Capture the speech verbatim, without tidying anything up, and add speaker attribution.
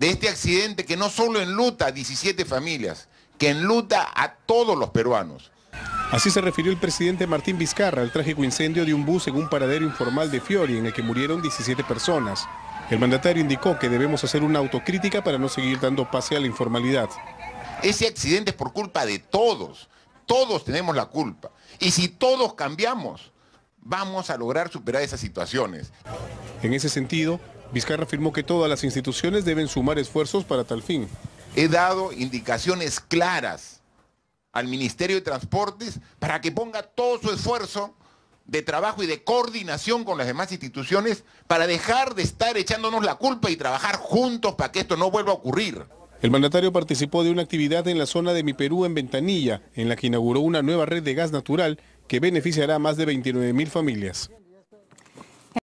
Speaker 1: de este accidente que no solo enluta a diecisiete familias, que enluta a todos los peruanos.
Speaker 2: Así se refirió el presidente Martín Vizcarra al trágico incendio de un bus en un paradero informal de Fiori, en el que murieron diecisiete personas. El mandatario indicó que debemos hacer una autocrítica para no seguir dando pase a la informalidad.
Speaker 1: Ese accidente es por culpa de todos, todos tenemos la culpa. Y si todos cambiamos, vamos a lograr superar esas situaciones.
Speaker 2: En ese sentido, Vizcarra afirmó que todas las instituciones deben sumar esfuerzos para tal fin.
Speaker 1: He dado indicaciones claras al Ministerio de Transportes para que ponga todo su esfuerzo de trabajo y de coordinación con las demás instituciones para dejar de estar echándonos la culpa y trabajar juntos para que esto no vuelva a ocurrir.
Speaker 2: El mandatario participó de una actividad en la zona de Mi Perú en Ventanilla, en la que inauguró una nueva red de gas natural que beneficiará a más de veintinueve mil familias.